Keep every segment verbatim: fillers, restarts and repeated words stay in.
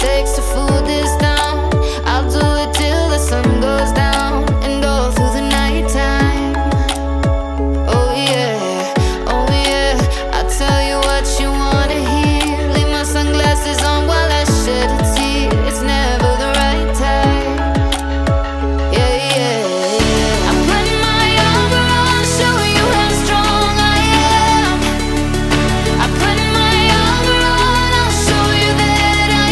takes to fool this town. I'll do it till the sun goes down and all through the night time. Oh yeah, oh yeah, I'll tell you what you wanna hear. Leave my sunglasses on while I shed a tear. It's never the right time. Yeah, yeah, yeah. I'm putting my armor on, show you how strong I am. I'm putting my armor on, I'll show you that I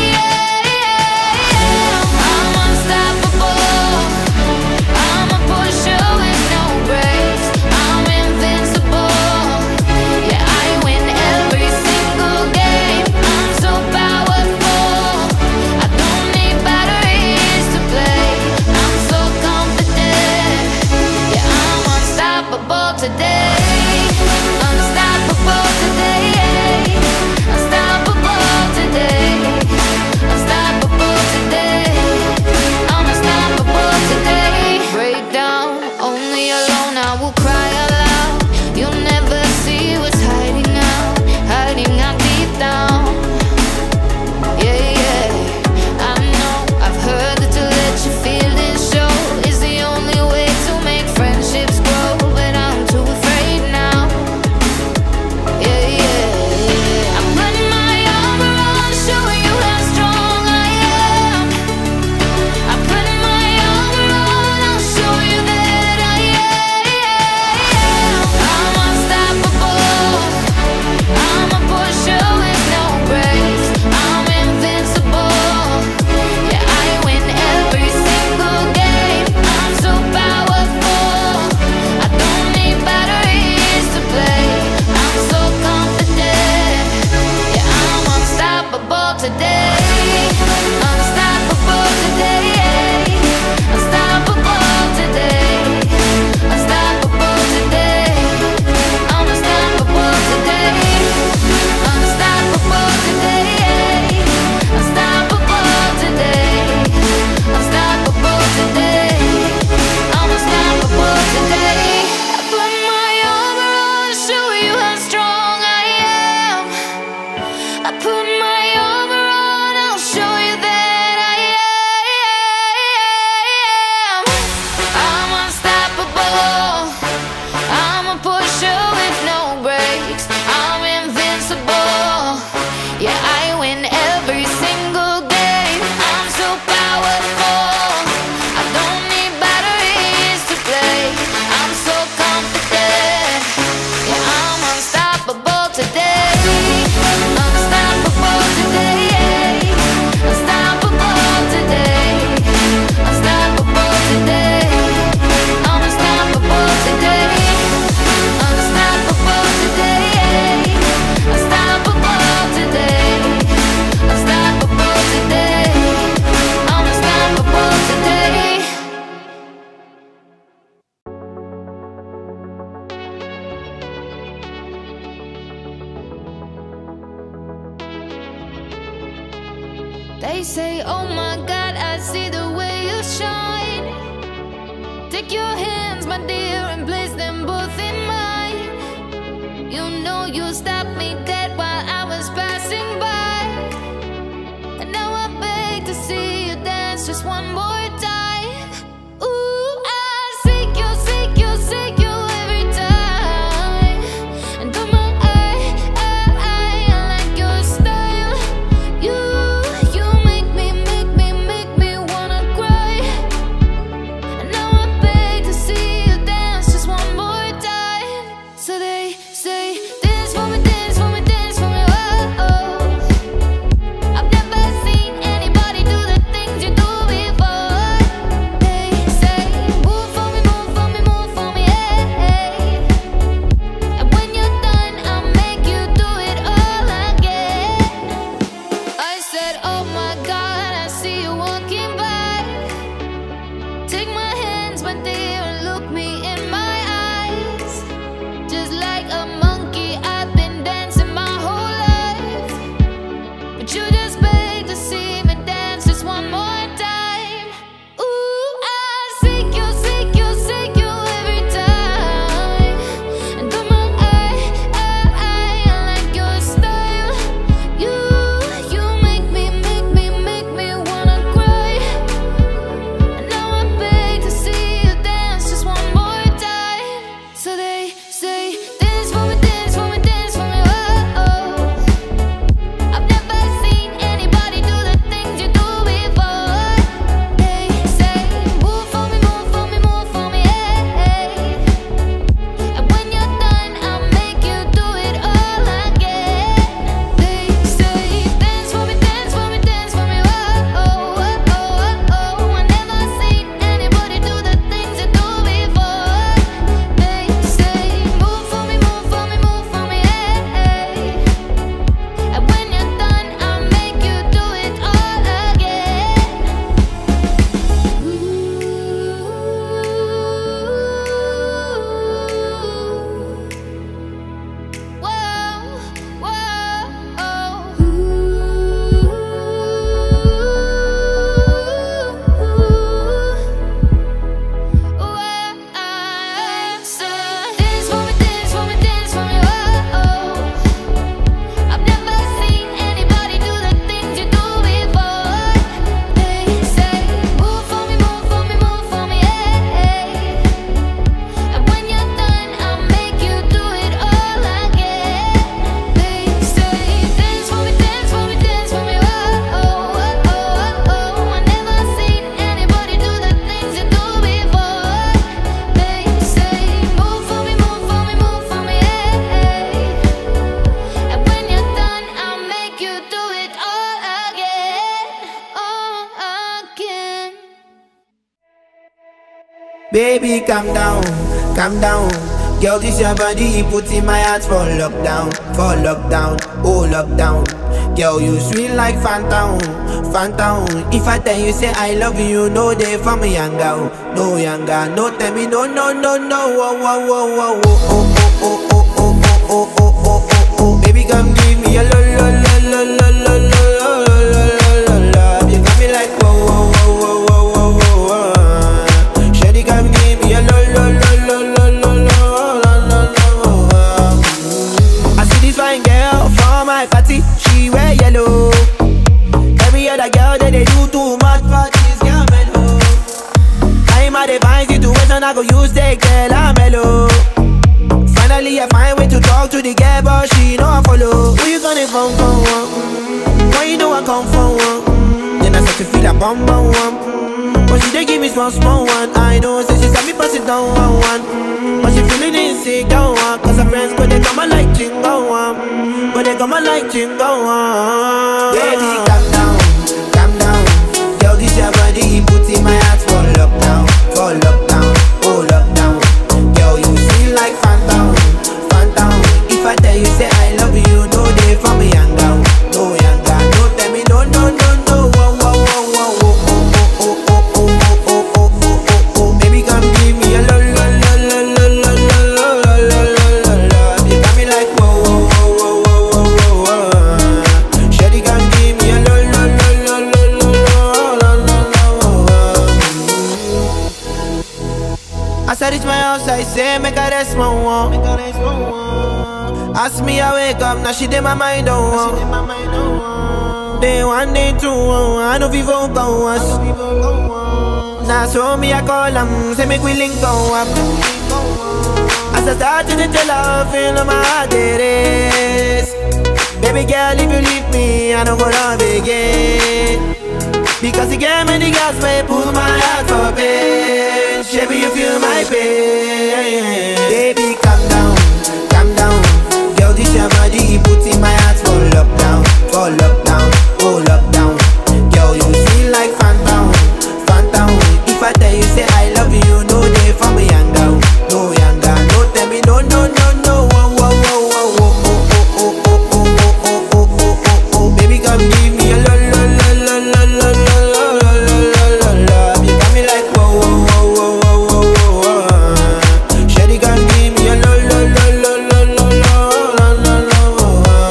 am. I'm unstoppable, I'm a pusher with no brakes. I'm invincible, yeah, I win every single game. I'm so powerful, I don't need batteries to play. I'm so confident, yeah, I'm unstoppable today. Unstoppable today, unstoppable today, unstoppable today. I'm unstoppable today. Break down, only alone I will cry aloud. You'll never see what's hiding out, hiding out deep down. Yeah, yeah, I know, I've heard that to let your feelings show is the only way to make friendships grow, but I'm too afraid now. Yeah, yeah, yeah. I'm putting my armor on, show you how strong I am. I'm putting my armor on, I'll show you that I am. I'm unstoppable, I'm a pusher with no brakes. I'm invincible, yeah, I win every single game. I'm so powerful, I don't need batteries to play. I'm so confident, yeah, I'm unstoppable today. Unstoppable today, unstoppable today, unstoppable today. I'm unstoppable today. Unstoppable today, unstoppable today, unstoppable today. I'm unstoppable today. I put my armor on, show you how strong I am. I put my armor on, I'll show you that I am. I'm unstoppable, I'm a pusher with no brakes. I'm invincible, yeah, I win every single game. I'm so powerful, I don't need batteries to play. I'm so confident, yeah, I'm unstoppable today. Unstoppable today, unstoppable today, unstoppable today. I'm unstoppable today. Unstoppable today, unstoppable today, unstoppable today. I'm unstoppable today. They say, oh my God, I see the way you shine. Take your hands, my dear, and place them both in mine. You know you stopped me dead while I was passing by, and now I beg to see you dance just one more time. Ooh, I seek you, seek you, seek you every time. And oh my, I, I, I like your style. You, you make me, make me, make me wanna cry. And now I beg to see you dance just one more time. So they say, dance for me, dance for me, dance for me, oh, oh. Baby, calm down, calm down. Girl, this your body, put in my heart for lockdown, for lockdown, oh lockdown. Girl, you sweet like phantom, phantom. If I tell you say I love you, no day for me younger, no younger. No tell me no, no, no, no. Oh, oh, oh, oh, oh, oh, oh, oh, oh, oh, oh, oh, oh, oh. Baby, come give me a lo, lo, lo, lo, lo, lo, lo, lo, lo, lo, lo. You got me like whoa, whoa, whoa, whoa, whoa, whoa, whoa. Shawty, come give me a lo, lo, lo, lo, lo, lo, lo, lo, lo. I see this fine girl for my party, she wear yellow. Every other girl that they do too much for this girl mellow. I'm at a fine situation, I go use the girl I'm mellow. Finally I find way to talk to the girl, but she know I follow. Who you gonna phone for one? Mm, why you know I come for one? Mm, then I start to feel a bum bum one. Mm, but she dey give me small small one. I know, say she said me pass it down one one. Mm, but she feeling insecure one, cause her friends go they come and like chingo one. Mm, but they come and like chingo one. Baby, calm down, calm down. Girl, this your body, put in my heart for lockdown, for lockdown, oh lockdown. Girl, you feel like phantom, phantom. If I tell you say I love you, no day for me younger, no younger. No tell me no, no, no, no. Whoa, whoa, whoa, whoa, oh, oh, oh, oh, oh, oh, oh, oh, oh, oh, oh. Baby, come give me a lo, lo, lo, lo, lo, lo, lo, lo, lo, lo, lo. You got me like whoa, whoa, whoa, whoa, whoa, whoa, whoa. Shawty, come give me a lo, lo, lo, lo, lo, lo, lo, lo, lo. As I reach my house, I say, make her rest my one. Ask me, I wake up, now she did my mind on one. Day one, day two, I know people go us. Now so me, I call them, say make we link go up. As I start to tell her, feel on my heart it is. Baby girl, if you leave me, I don't go love again. Because you gave me the gas, may pull my heart for pain. Baby, you feel my pain. Baby, calm down, calm down. Girl, this your body, put in my heart for lockdown, for lockdown, oh lockdown. Girl, you feel like phantom, phantom. If I tell you say I love you, no day for me younger, no younger. No tell me no, no, no, no. Whoa, whoa, whoa, whoa, whoa, oh, oh, oh, oh, oh, oh, oh, oh, oh, oh. Baby, come give me a lo, lo, lo, lo, lo, lo, lo, lo, lo, lo, lo. You got me like whoa, whoa, whoa, whoa, whoa, whoa, whoa. Shawty, come give me a lo, lo, lo, lo, lo, lo, lo, lo, lo, lo.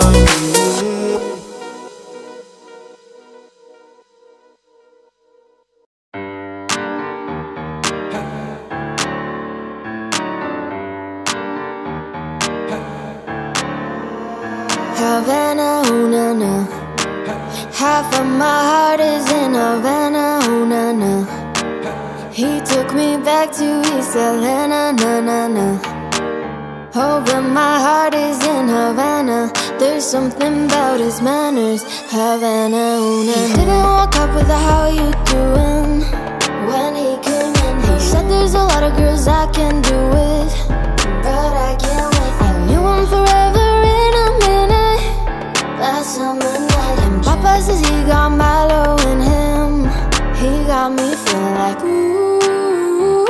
Havana, ooh na na. Half of my heart is in Havana, ooh na na. He took me back to East Atlanta, na na na. Oh, but my heart is in Havana. There's something about his manners, Havana, ooh na na. He didn't walk up with a how you doing when he came in. He said there's a lot of girls I can do it, but I can't wait. I knew him forever in a minute. Last summer night, and Papa says he got Milo in him. He got me feeling like ooh.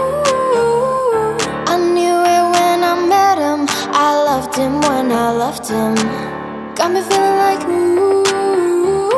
I knew it when I met him. I loved him when I left him. Got me feeling like ooh.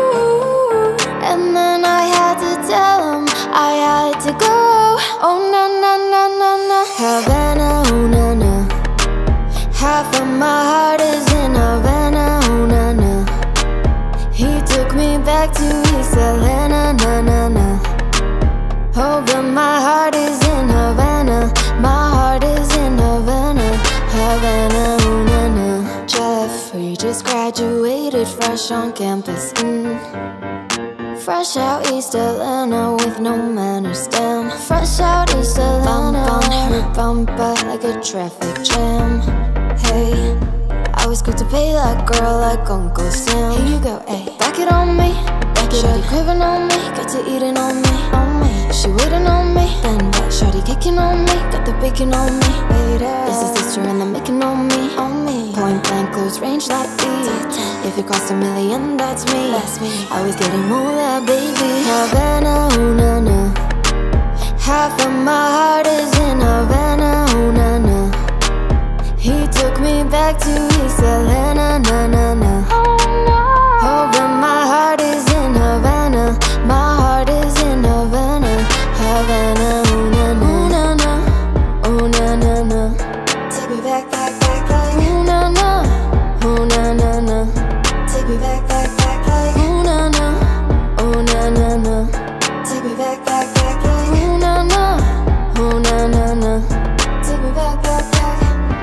And then I had to tell him I had to go. Oh na na na na na. Havana, ooh na na. Half of my heart is in Havana, ooh na na. He took me back to East Atlanta, na na na. Oh, but my heart is in Havana. My heart is in Havana, Havana, ooh na na. Jeffrey just graduated fresh on campus, mm. Fresh out East Atlanta with no manners, damn. Fresh out East Atlanta, bump on her bumper like a traffic jam. Hey, I was quick to pay that girl like Uncle Sam. Here you go, ayy. Back it on me, back it up. Shawty craving on me, got to eating on me, on me. She waiting on me, then back. Shawty kicking on me, got the bacon on me. Waiter, this is sister and the making on me, on me. Point blank, close range like beat. If it costs a million, that's me. That's me. I was getting more that baby. Havana, ooh na na. Half of my heart is in Havana, oh na na. He took me back to East Atlanta, na na na. Oh, but my heart is in Havana. My heart is in Havana, Havana, oh na na, oh na na, oh na na na. Take me back, back, back, like oh na na, oh na na na. Take me back, back, back, like oh na na, oh na na na. Take me back, back, back, like oh na na, oh na na na. Take me back, back, back.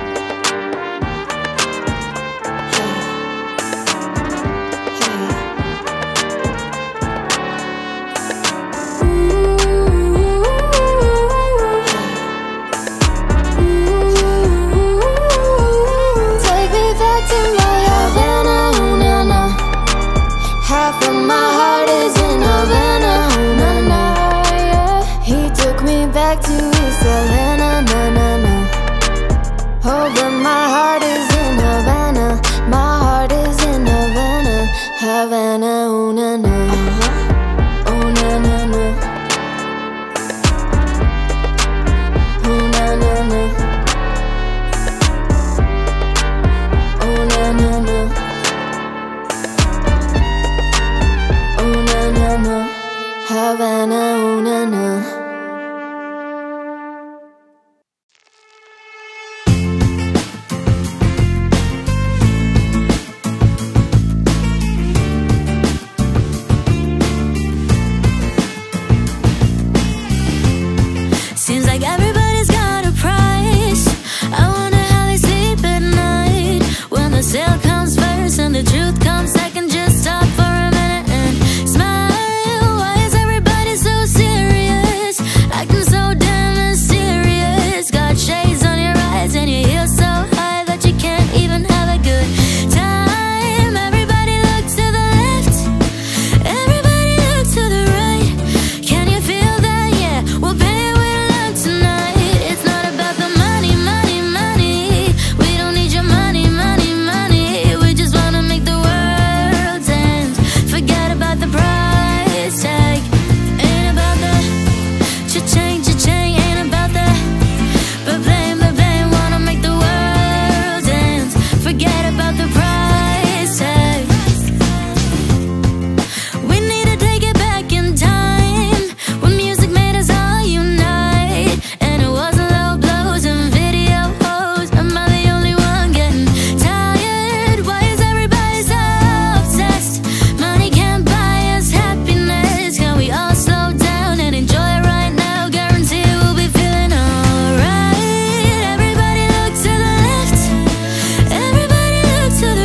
Hey, hey. Take me back to my Havana, oh na na. Half of my heart is in Havana, oh na na. He took me back to East Atlanta, na na na. Oh, but my heart is in Havana. My heart is in Havana, Havana, oh na na, oh na na na, oh na na na, oh na na na, oh na na na, Havana, oh na na. Seems like everybody's got a price. I wonder how they sleep at night. When the sale comes first and the truth comes second, just stop for a minute and smile. Why is everybody so serious? Acting so damn mysterious. Got shades on your eyes and your heels so high that you can't even have a good time. Everybody look to the left, everybody look to the right. Can you feel that? Yeah, we'll pay it with love tonight. It's not about the money, money, money. We don't need your money, money, money. We just wanna make the world dance. Forget about the price tag. Ain't about the cha-ching, cha-ching. Ain't about the ba-bang, ba-bang. Wanna make the world dance. Forget about the price tag. We need to take it back in time, when music made us all unite. And it wasn't low blows and videos. Am I the only one getting tired? Why is everybody so obsessed? Money can't buy us happiness. Can we all slow down and enjoy it right now? Guarantee we'll be feeling alright. Everybody look to the left, everybody look to the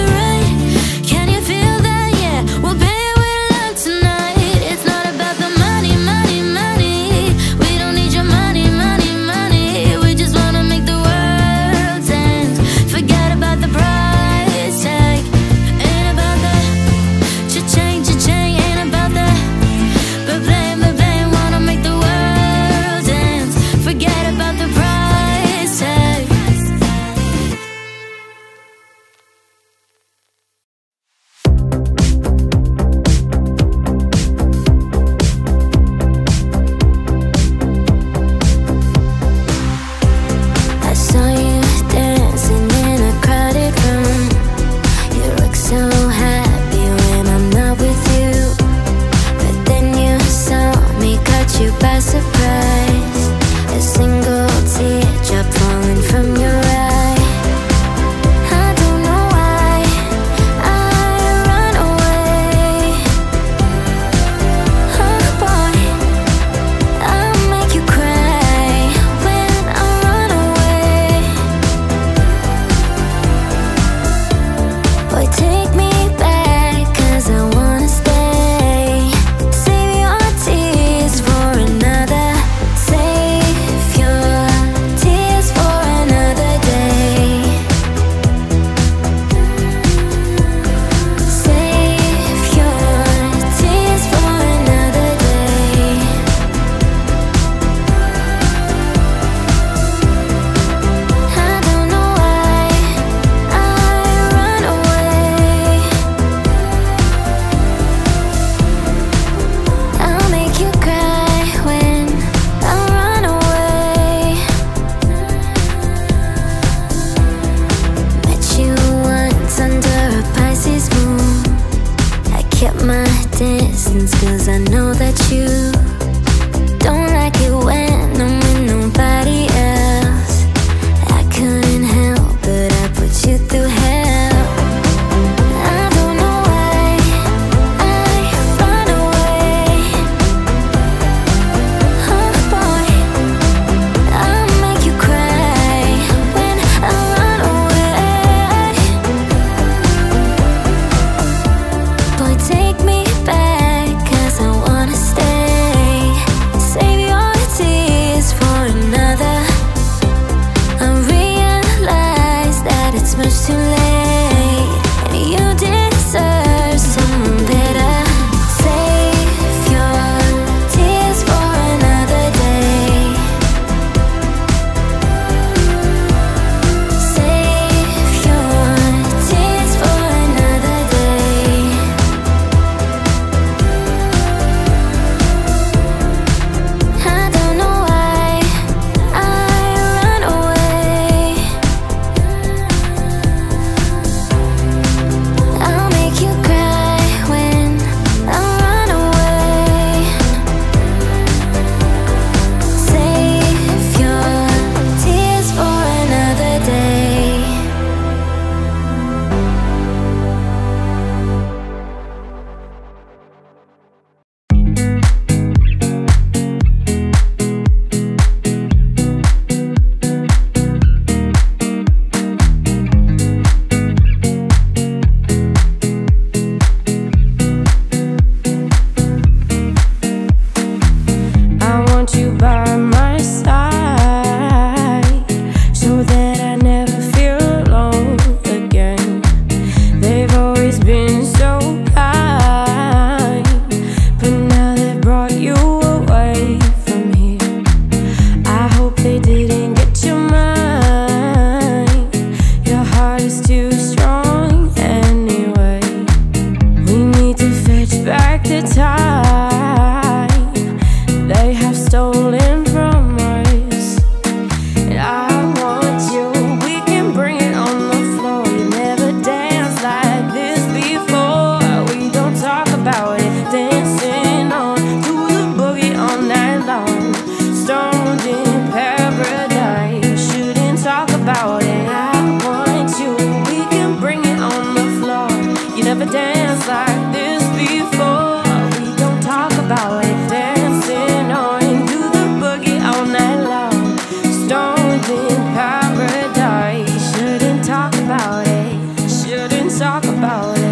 every time they have stolen from us. And I want you, we can bring it on the floor. You never danced like this before. We don't talk about it, dancing on to the boogie all night long. Stoned in paradise, shouldn't talk about it. I want you, we can bring it on the floor. You never danced like this before. We don't talk about it, dancing on to the boogie all night long. Stoned in paradise, shouldn't talk about it, shouldn't talk about it.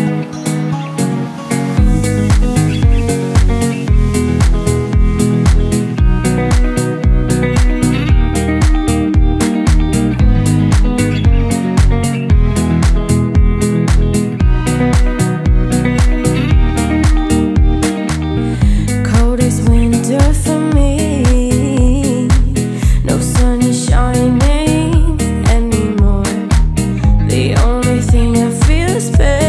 Coldest winter for me, no sun is shining anymore. The only thing I feel is pain.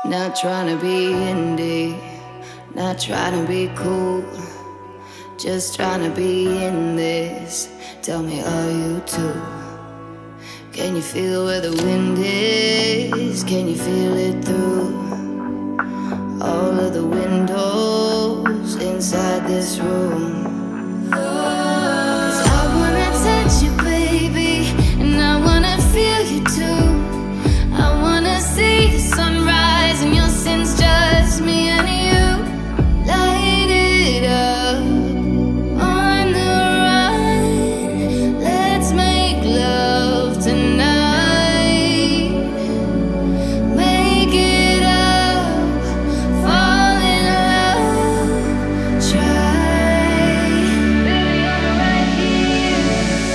Not trying to be indie, not trying to be cool, just trying to be in this. Tell me, are you too? Can you feel where the wind is? Can you feel it through all of the windows inside this room? 'Cause I wanna touch you, baby, and I wanna feel you too. I wanna see the sunrise and your sins, just me and you. Light it up on the run. Let's make love tonight. Make it up, fall in love, try. Baby, I'm right here.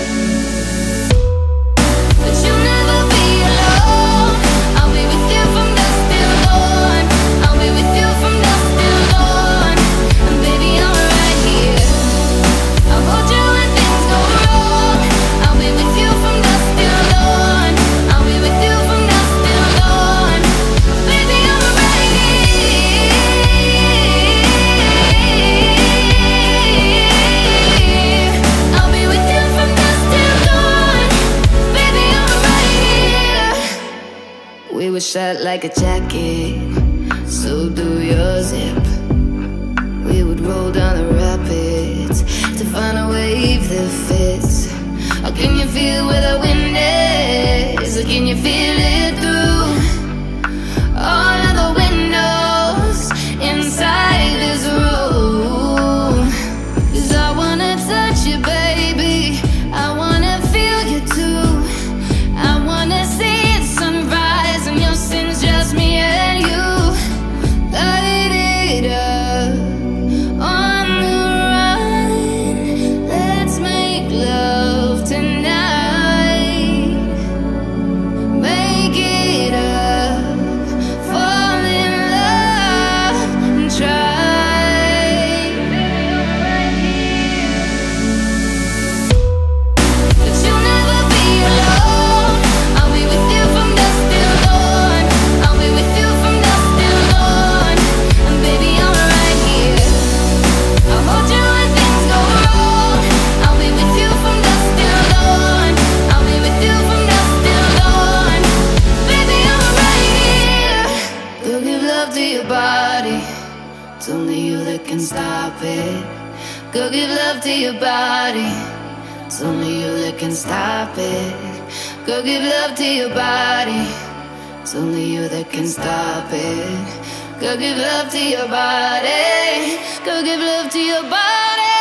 But you'll never be alone. I'll be with you from dusk till dawn. I'll be with you from dusk till dawn. And baby, I'm right here. I'll hold you when things go wrong. I'll be with you from dusk till dawn. I'll be with you from dusk till dawn. Baby, I'm right here. I'll be with you from dusk till dawn. Baby, I'm right here. We were shot like a jacket, so do your zip. We would roll down the rapids to find a wave that fits. Or can you feel where the wind is? Or can you feel it through all of the windows inside this room? 'Cause I wanna touch you, baby, I wanna feel you too. I wanna see the sunrise and your sins, just me and you. Light it up on the run. Let's make love tonight. Make it up, fall in love and try. But you'll never be alone. I'll be with you from dusk till dawn. I'll be with you from dusk till dawn. And baby, I'm right here. I'll hold you when things go wrong. I'll be with you from dusk till dawn. I'll be with you from dusk till dawn. Baby, I'm right here. Go give love to your body. It's only you that can stop it. Go give love to your body. It's only you that can stop it. Go give love to your body. It's only you that can stop it. Go give love to your body. Go give love to your body.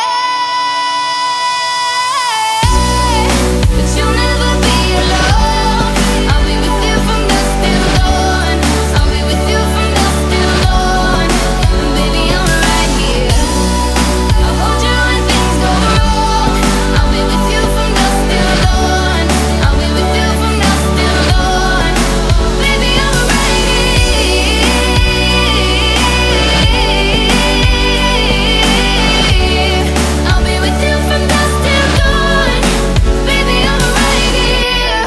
But you'll never be alone. I'll be with you from dusk till dawn. I'll be with you from dusk till dawn. And baby, I'm right here. I'll hold you when things go wrong. I'll be with you from dusk till dawn. I'll be with you from dusk till dawn. Baby, I'm right here. I'll be with you from dusk till dawn. Baby, I'm right here.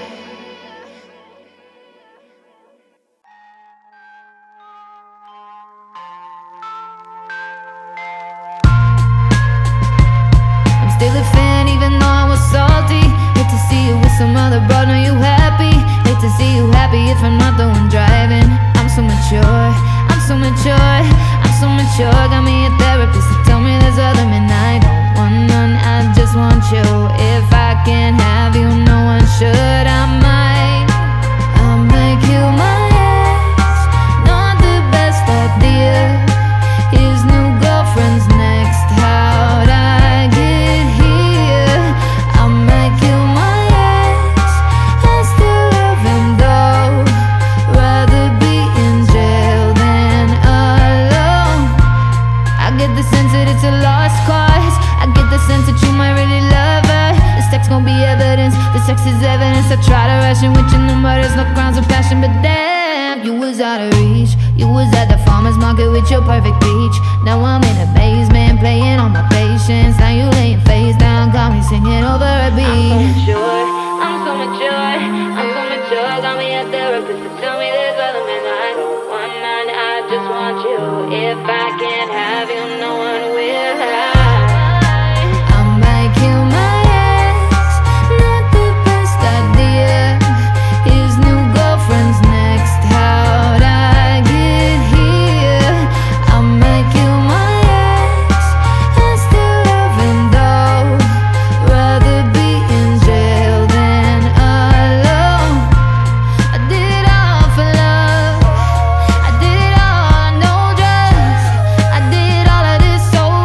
I'm still a fan even though I was salty. Hate to see you with some other broad, know you happy. Hate to see you happy if I'm not the one driving. I'm so mature, I'm so mature, I'm so mature. Got me a therapist to tell me there's other men. I don't want none, I just want you. If I can't have you, no one should. I might, I'll make you my ex. Not the best idea. His new girlfriend's next. How'd I get here? I'll make you my ex. I still love him though. Rather be in jail than alone. I get the sense that it's a lost cause. I get the sense that you might really love her. This text gon' be evidence, the sex is evidence. I try to rush in with your number, there's no grounds of passion. But damn, you was out of reach. You was at the farmer's market with your perfect peach. Now I'm in a basement playing on my patience. Now you laying face down, got me singing over a beat. I'm so mature, I'm so mature, I'm so mature. Got me a therapist to tell me there's other men. I don't want without you. If I can't have you, no one will. I might kill my ex, not the best idea. His new girlfriend's next, how'd I get here? I might kill my ex, I still love him though. Rather be in jail than alone. I did it all for love, I did it all on no drugs. I did all of this so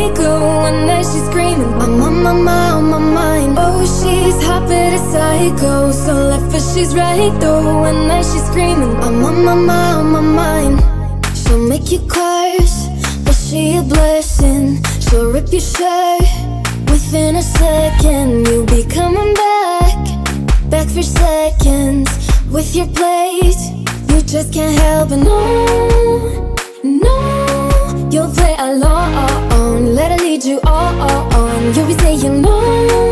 psycho, and then she's screaming, I'm on my mind, on my mind. Oh, she's hot but a psycho, so left but she's right though, and then she's screaming, I'm on my mind, on my mind. She'll make you curse, but she a blessing. She'll rip your shirt within a second. You'll be coming back, back for seconds with your plate. You just can't help it, no, no. You'll play along, let her lead you on. You'll be saying no,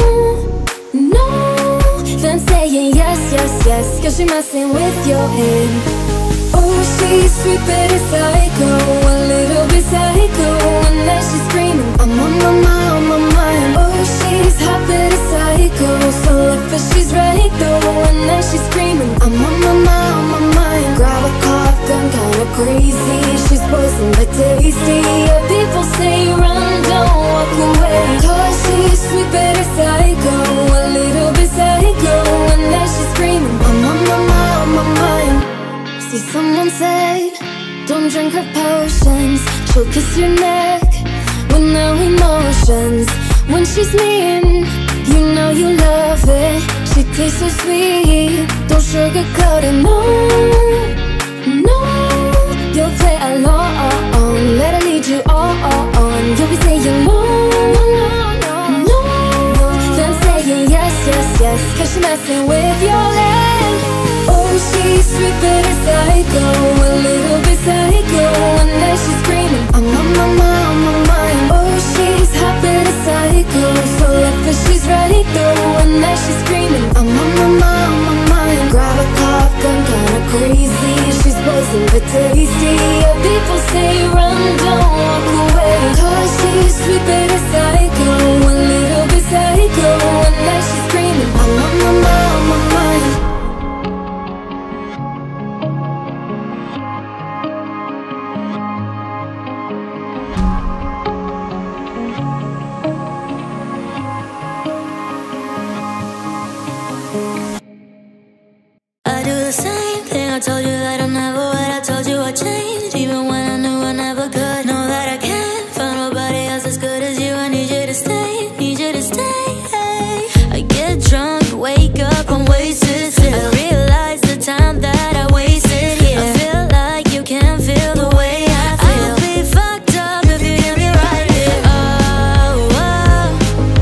no, then saying yes, yes, yes, cause she's messing with your head. Oh, she's sweet but a psycho, a little bit psycho, and then she's screaming, I'm on my mind, on my mind. Oh, she's hot but a psycho, so left but she's right though, and then she's screaming, I'm on my mind, on my mind. Grab a cough gun, kinda crazy, she's poison but tasty. Yeah, people say run, don't walk away, cause she's sweet but a psycho, a little bit psycho, and then she's screaming, I'm on my mind, on my mind. See, someone said, don't drink her potions, she'll kiss your neck with no emotions. When she's mean, you know you love it, she tastes so sweet, don't sugarcoat it, no, no. You'll play along, let her lead you on. You'll be saying no, no, no, then saying yes, yes, yes, cause she's messing with your head. Oh, she's sweet but a psycho, a little bit psycho, and then she's screaming, I'm on my mind, on my mind. Oh, she's hot but a psycho, so left but she's right though, and then she's screaming, I'm on my mind, on my mind. Grab a cough gun, kinda crazy, she's poison but tasty. Yeah, people say run, don't walk away, cause she's sweet but a psycho, a little bit psycho, and then she's screaming, I'm on my mind, on my mind. I told you that I never would, I told you I'd change, even when I knew I never could. Know that I can't find nobody else as good as you. I need you to stay, need you to stay. I get drunk, wake up, I'm wasted still. I realize the time that I wasted here. I feel like you can't feel the way I feel. I'll be fucked up if you hear me right here. Oh, oh,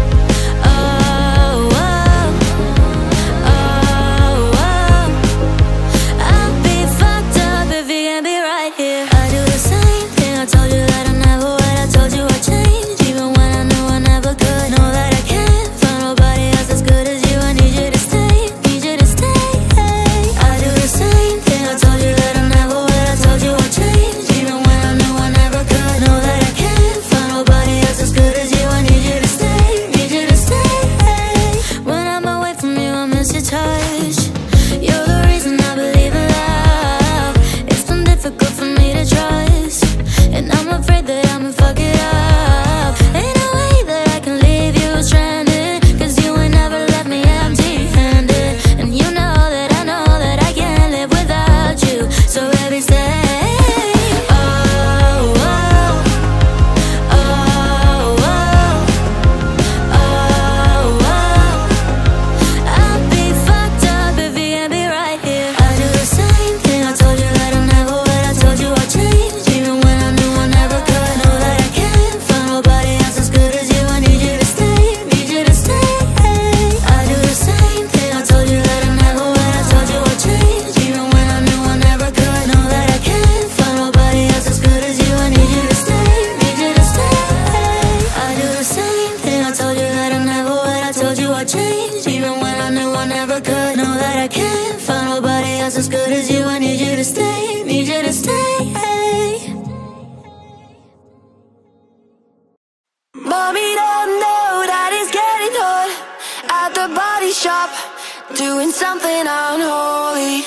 oh, oh, oh, oh. I'll be fucked up if you can't be right here. I do the same thing, I told you that I never would, I told you I'd change, even when I knew I never could. Know that I can't find nobody else as good as you. I need you to stay, need you to stay. I do the same thing, I told you that I never would, I told you I'd change, even when I knew I never could. Know that I can't find nobody else as good as you. I need you to stay, need you to stay. When I'm away from you, I miss your touch. You're the reason I believe in love. It's been difficult for me to trust, and I'm afraid that I'ma fuck it up. Ain't no way that I can leave you stranded, cause you ain't never left me empty-handed. And you know that I know that I can't live without you, so baby stay. Oh, oh, oh, oh, oh, oh. I'll be fucked up if you can't be right here. I do the same thing, I told you that I never would, I told you I'd change, even when I knew I never could. Know that I can't find nobody else as good as you. I need you to stay, need you to stay. I do the same thing, I told you that I never would, I told you I'd change, even when I knew I never could. Know that I can't find nobody else as good as you. I need you to stay, need you to stay. I do the same thing, I told you that I never would, I told you I'd change, even when I knew I never could. Know that I can't find nobody else as good as you. I need you to stay, need you to stay. Mommy don't know that it's getting hot at the body shop, doing something unholy.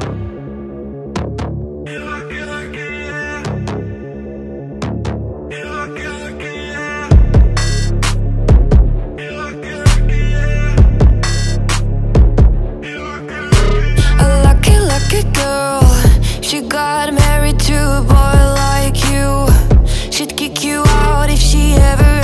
A lucky, lucky girl, she got married to a boy like you. She'd kick you out if she ever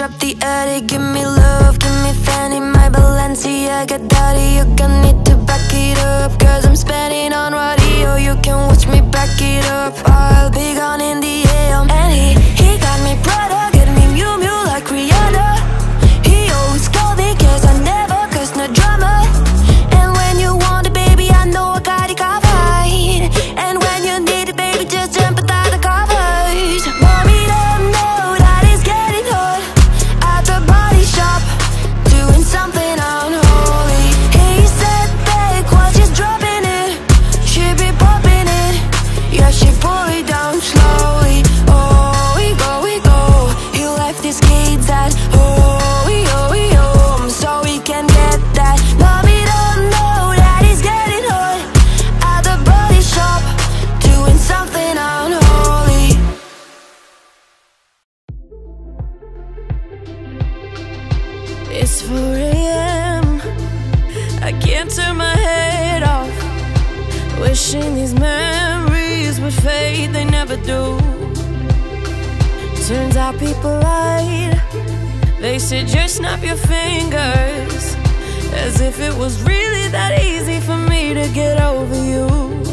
up the attic, give me love, give me fanny, my Balenciaga daddy. You gonna need to back it up, cause I'm spending on radio. You can watch me back it up, I'll be gone in the A M. And he, he got me Prada, get me Miu Miu like Rihanna. He always call me cause I never cause no drama. And when you want it, baby, I know I got it covered. And when you need it, baby, just jump without the covers. Mommy don't know that it's getting hot at the body shop, doing something unholy. He said fake while she's dropping it, she be popping it, yeah, she pull it down slowly. Oh, we go, we go, he left his kids at oh, we oh, we home so we can get that. Mommy don't know that he's getting hot at the body shop, doing something unholy. It's four A M I can't turn my head off, wishing these memories would fade, they never do. Turns out people lied, they said just snap your fingers, as if it was really that easy for me to get over you.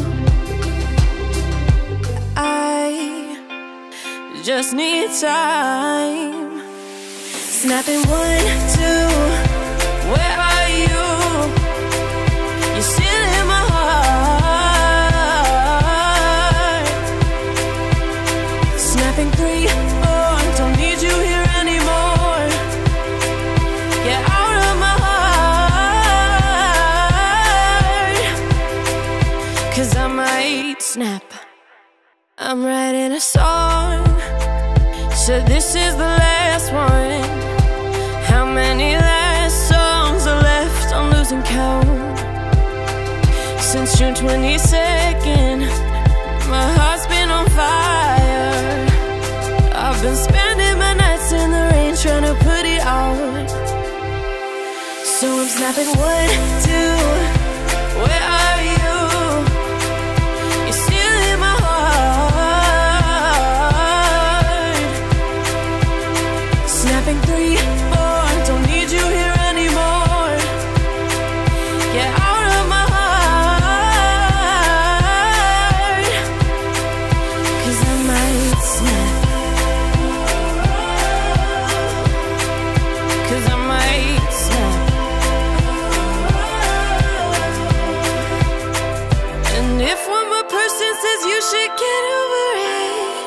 I just need time. Snapping one, two, where are you? You're still in my heart. Snapping three, four, don't need you here anymore. Get out of my heart, cause I might snap. I'm writing a song, so this is the last one. How many last songs are left? I'm losing count. Since June twenty-second, my heart's been on fire. I've been spending my nights in the rain trying to put it out. So I'm snapping one, two, where are you? You're still in my heart. Snapping three, four, don't need you here anymore. Get out of my heart, cause I might snap, cause I might snap. And if one more person says you should get over it,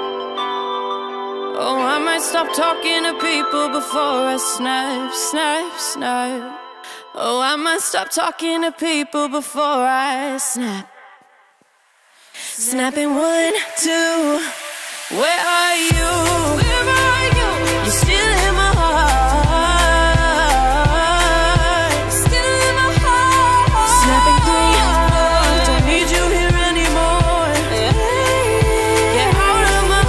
oh, I might stop talking to people before I snap, snap, snap. Oh, I might stop talking to people before I snap. Snapping one, two, where are you? Where are you? You're still in my heart. Still in my heart. Snapping three, four, don't need you here anymore. Get out of my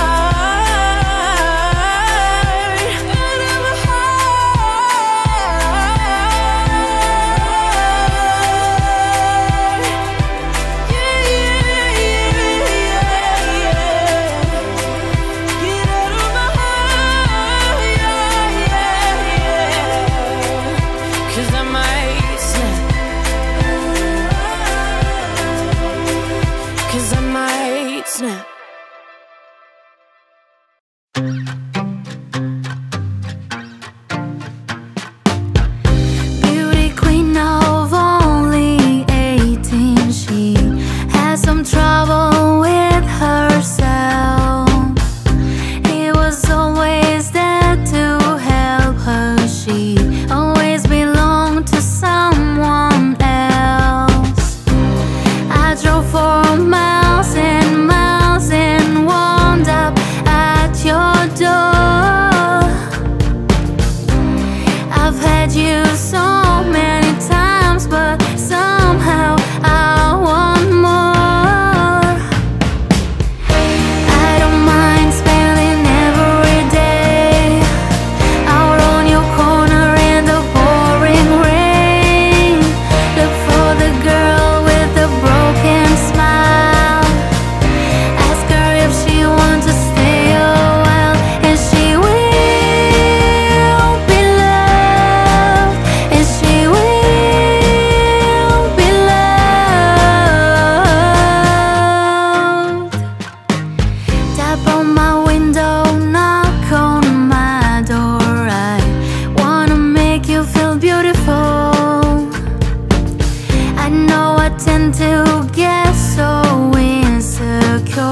heart. Out of my heart. Yeah, yeah, yeah, yeah, yeah. Get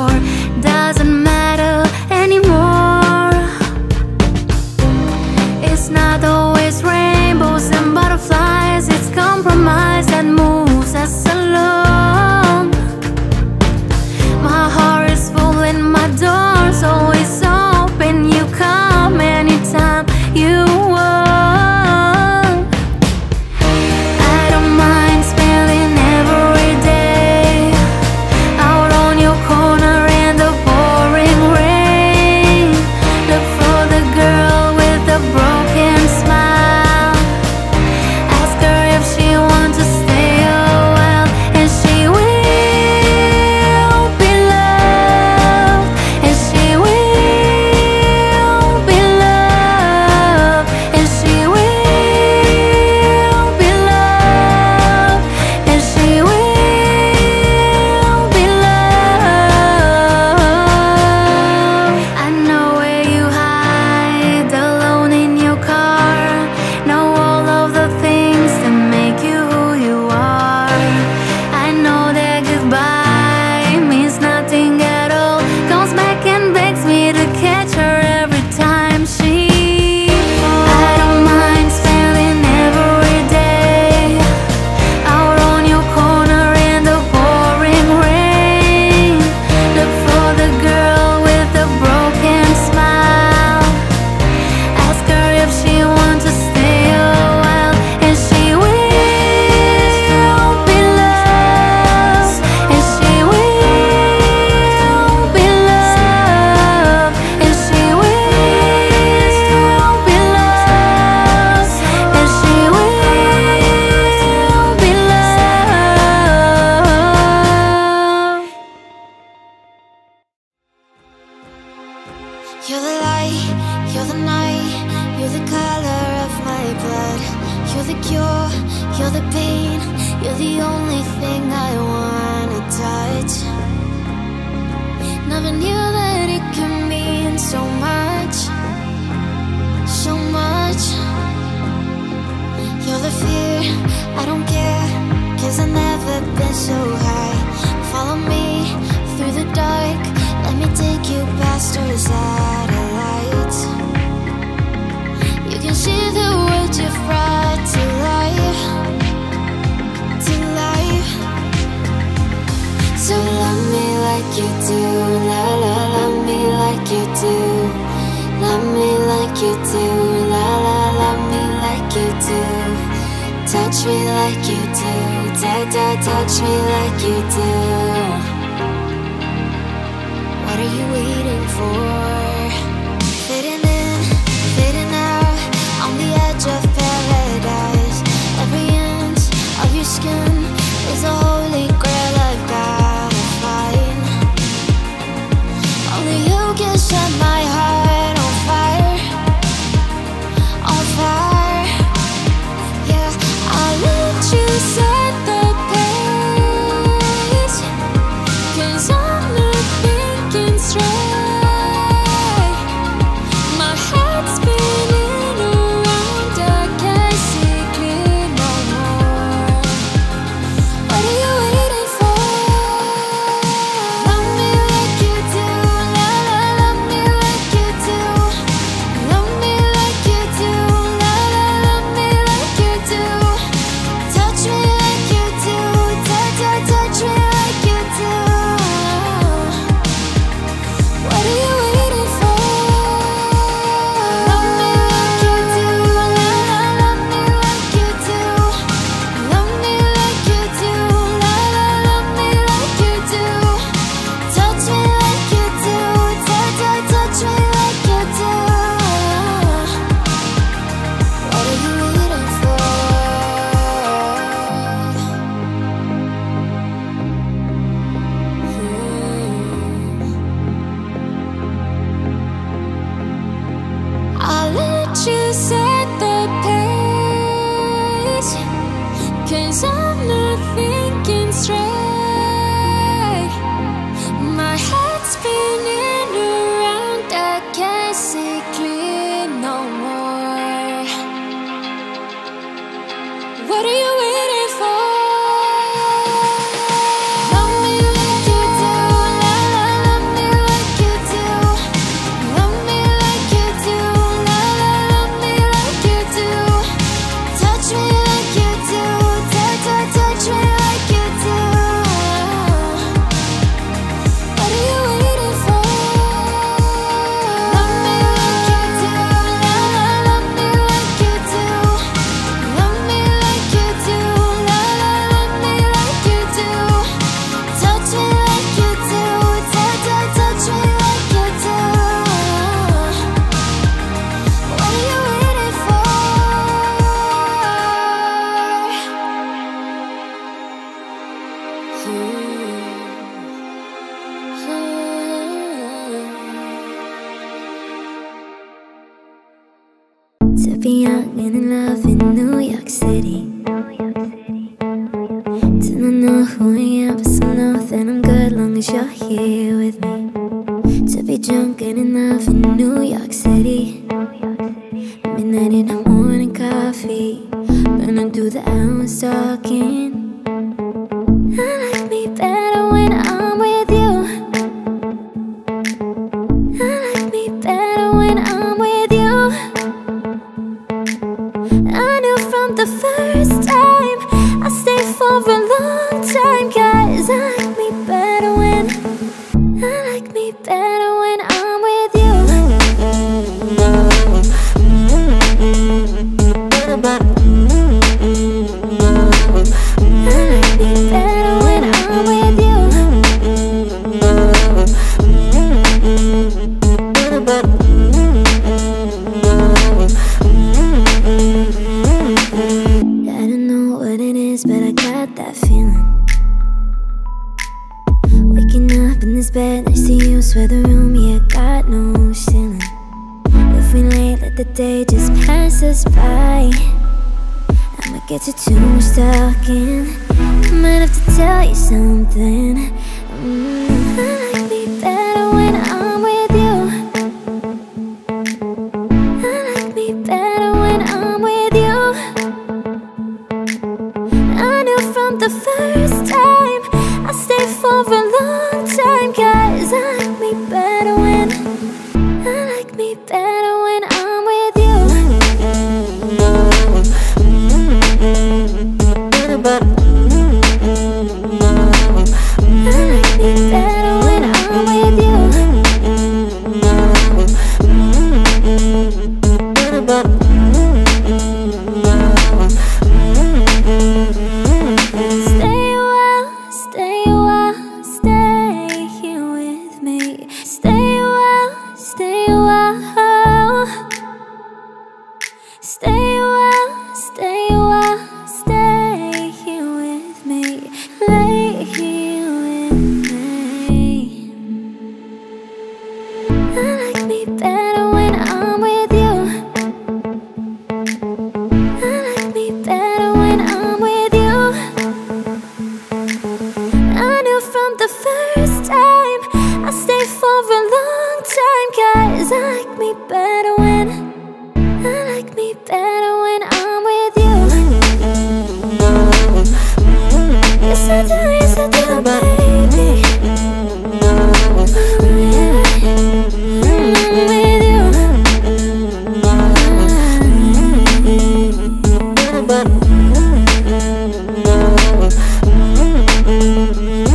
before doesn't matter anymore. It's not always rainbows and butterflies, it's compromise that moves us along. My heart is full and my door's always open. You come anytime you want. I don't mind spending every day out on your corner in the pouring rain. Look for the girl with the broken smile. Ask her if she wants to stay a while, and she will be loved, and she will be loved, and she will be loved, and she will be loved. I know where you hide alone in your car. Know all of the things that make you who you are. I know that goodbye means nothing at all. Comes back and begs me to catch her every time she falls. I don't mind spending every day out on your corner in the pouring rain. Look for the girl with the broken smile. Ask her if she wants to stay a while, and she will be loved, and she will be loved, and she will be loved, and she will be loved. You're the light, you're the night, you're the color of my blood. You're the cure, you're the pain, you're the only thing I wanna touch. Never knew that it could mean so much, so much. You're the fear, I don't care, cause I've never been so high. Follow me through the dark, let me take you past our satellites. You can see the world you've brought to life, to life. So love me like you do, la la, love me like you do. Love me like you do, la la, love me like you do. Touch me like you do, da da, touch me like you do. What are you waiting for? Fitting in, fitting out, on the edge of paradise. Every inch of your skin is a holy grail I've gotta find. Only you can set my heart on fire, on fire. Yeah, I'll let you set the pace, cause I'm not thinking straight. My head's spinning around, I can't see clear no more. What are you waiting for? Love me like you do, la la, love me like you do. Love me like you do, la la, love me like you do. Touch me like you do, ta ta, touch me like you do. What are you waiting for? Love me like you do, la la, love me like you do. Love me like you do, la la, love me like you do. Touch me like you do, ta ta, touch me like you do. What are you waiting for? I'll let you set the pace, cause I'm not thinking straight. My head's spinning around, I can't see clear no more. What are you waiting for? Love me like you do, la la, love be young and in love in New York City. Do not know who I am, but still know that I'm good long as you're here with me. To be drunk and in love in New York City. Midnight in the morning coffee, burning through the hours talking. I like me better when I'm with you. I like me better when I'm with you. I knew from the first time I stay for a long time, 'cause I like me better when I like me better when I'm with you. I like me better when I'm with you. I don't know what it is, but I got that feeling. Waking up in this bed next to you, swear the room, yeah, got no ceiling. If we late, let the day just pass us by. I'ma get to too much talking. I might have to tell you something. mm, I like me better when I'm with you. I like me better when I'm with you. I knew from the first time I stay for a long time, 'cause I like me better when I like me better when I'm with you. I like me better when I'm with you. Stay a while, stay a while, stay here with me. Stay a while, stay a while. Stay a while, stay a while, stay here with me. Lay here with me. I like me better when I'm with you. I like me better when I'm with you. I knew from the first time I stay for a long time, 'cause I like me better when I like me better when I'm with you. Yes I do, yes I do, baby. I'm with you.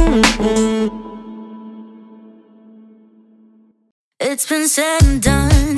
It's been said and done.